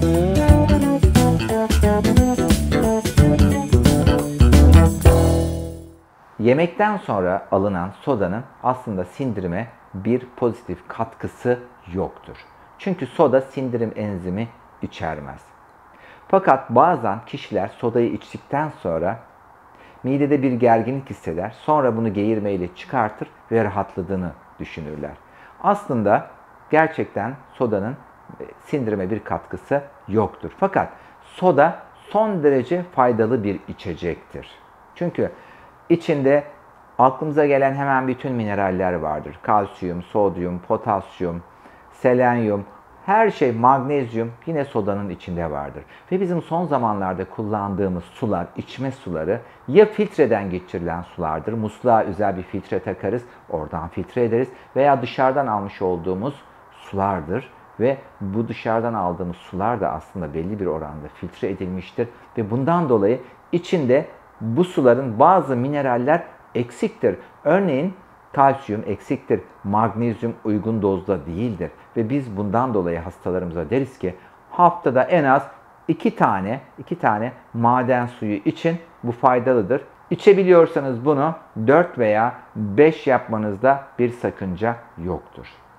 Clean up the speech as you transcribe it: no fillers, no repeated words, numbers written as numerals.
Yemekten sonra alınan sodanın aslında sindirime bir pozitif katkısı yoktur. Çünkü soda sindirim enzimi içermez. Fakat bazen kişiler sodayı içtikten sonra midede bir gerginlik hisseder, sonra bunu geğirmeyle çıkartır ve rahatladığını düşünürler. Aslında gerçekten sodanın sindirime bir katkısı yoktur. Fakat soda son derece faydalı bir içecektir. Çünkü içinde aklımıza gelen hemen bütün mineraller vardır. Kalsiyum, sodyum, potasyum, selenyum, her şey, magnezyum yine sodanın içinde vardır. Ve bizim son zamanlarda kullandığımız sular, içme suları ya filtreden geçirilen sulardır. Musluğa özel bir filtre takarız, oradan filtre ederiz. Veya dışarıdan almış olduğumuz sulardır. Ve bu dışarıdan aldığımız sular da aslında belli bir oranda filtre edilmiştir. Ve bundan dolayı içinde bu suların bazı mineraller eksiktir. Örneğin kalsiyum eksiktir, magnezyum uygun dozda değildir. Ve biz bundan dolayı hastalarımıza deriz ki haftada en az 2 tane maden suyu için bu faydalıdır. İçebiliyorsanız bunu 4 veya 5 yapmanızda bir sakınca yoktur.